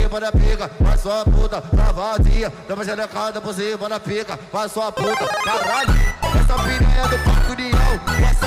na pica, vai sua puta, lavadinha, dá uma gelecada por cima na pica, vai sua puta, caralho, essa piranha do Parque União,